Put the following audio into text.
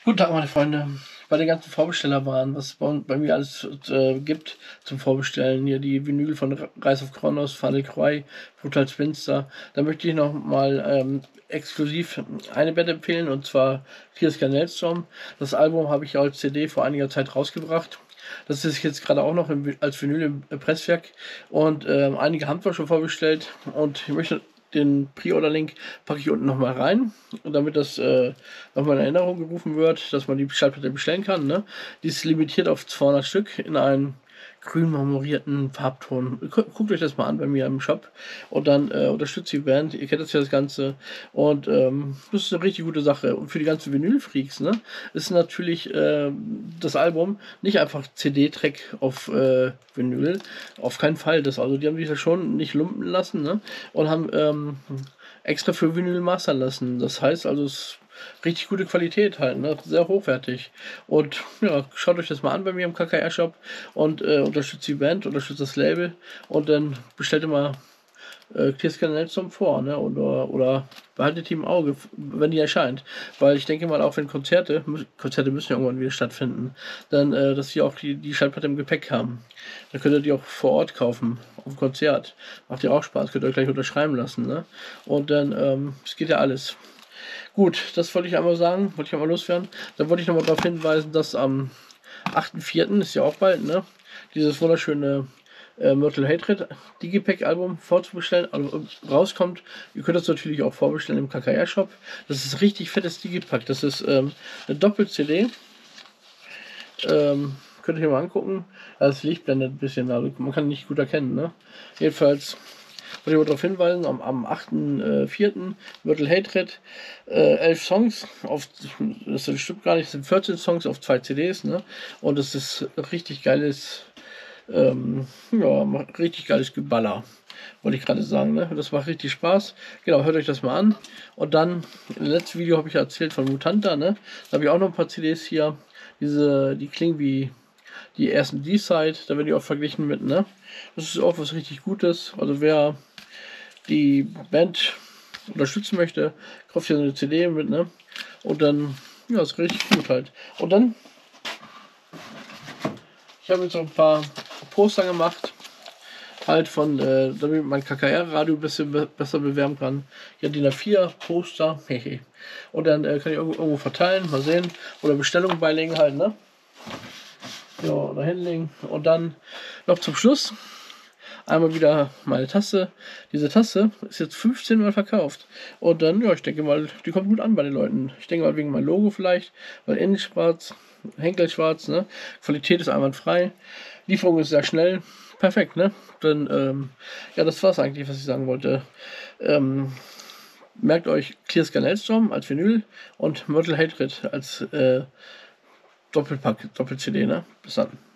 Guten Tag, meine Freunde. Bei den ganzen Vorbestellerwaren, was es bei mir alles gibt zum Vorbestellen, hier die Vinyl von Rise of Kronos, Final Cry, Brutal Spinster, da möchte ich noch mal exklusiv eine Band empfehlen, und zwar Tears Can Maelstrom. Das Album habe ich als CD vor einiger Zeit rausgebracht. Das ist jetzt gerade auch noch als Vinyl im Presswerk, und einige haben wir schon vorbestellt, und ich möchte den Pre-Order-Link packe ich unten nochmal rein, damit das nochmal in Erinnerung gerufen wird, dass man die Schallplatte bestellen kann. Ne? Die ist limitiert auf 200 Stück in einem grün marmorierten Farbton. Guckt euch das mal an bei mir im Shop, und dann unterstützt die Band. Ihr kennt das ja, das Ganze, und das ist eine richtig gute Sache. Und für die ganzen Vinyl-Freaks, ne, ist natürlich das Album nicht einfach CD-Track auf Vinyl, auf keinen Fall. Die haben sich das schon nicht lumpen lassen, ne, und haben extra für Vinyl mastern lassen. Das heißt also, es ist richtig gute Qualität halt, ne? Sehr hochwertig. Und ja, schaut euch das mal an bei mir im KKR-Shop, und unterstützt die Band, unterstützt das Label, und dann bestellt immer Tears Can Maelstrom vor, ne? Oder behaltet die im Auge, wenn die erscheint. Weil ich denke mal, auch wenn Konzerte müssen ja irgendwann wieder stattfinden, dann, dass sie auch die Schallplatte im Gepäck haben. Dann könnt ihr die auch vor Ort kaufen, auf dem Konzert. Macht ja auch Spaß, könnt ihr euch gleich unterschreiben lassen, ne? Und dann, es geht ja alles. Gut, das wollte ich einmal sagen, wollte ich einmal loswerden. Dann wollte ich nochmal darauf hinweisen, dass am 8.4., ist ja auch bald, ne, dieses wunderschöne Myrtle Hatred Digipack-Album vorzubestellen, also rauskommt. Ihr könnt das natürlich auch vorbestellen im KKR-Shop. Das ist richtig fettes Digipack. Das ist eine Doppel-CD. Könnt ihr euch mal angucken. Das Licht blendet ein bisschen, also man kann nicht gut erkennen, ne? Jedenfalls wollte ich darauf hinweisen, am 8.4. Myrtle Hatred, 11 Songs, das stimmt gar nicht, es sind 14 Songs auf 2 CDs, ne? Und es ist richtig geiles, richtig geiles Geballer, wollte ich gerade sagen, ne? Das macht richtig Spaß. Genau, hört euch das mal an. Und dann, im letzten Video habe ich ja erzählt von Mutanta, ne? Da habe ich auch noch ein paar CDs hier, die klingen wie die ersten D-Side, da werden die auch verglichen mit, ne? Das ist auch was richtig Gutes. Also wer die Band unterstützen möchte, kauft hier eine CD mit, ne? Und dann, ja, ist richtig gut halt. Und dann, ich habe jetzt noch ein paar Poster gemacht, halt von, damit mein KKR-Radio ein bisschen besser bewerben kann. Hier DIN A4 Poster, hehe. Und dann kann ich irgendwo verteilen, mal sehen. Oder Bestellungen beilegen halt, ne? Ja, da hinlegen. Und dann noch zum Schluss einmal wieder meine Tasse. Diese Tasse ist jetzt 15 Mal verkauft. Und dann, ja, ich denke mal, die kommt gut an bei den Leuten. Ich denke mal wegen meinem Logo vielleicht, weil innen schwarz, Henkel schwarz, ne? Qualität ist einwandfrei. Lieferung ist sehr schnell. Perfekt, ne? Dann, ja, das war's eigentlich, was ich sagen wollte. Merkt euch Tears Can Maelstrom als Vinyl und Myrtle Hatred als Doppelpack, Doppel-CD, ne? Bis dann.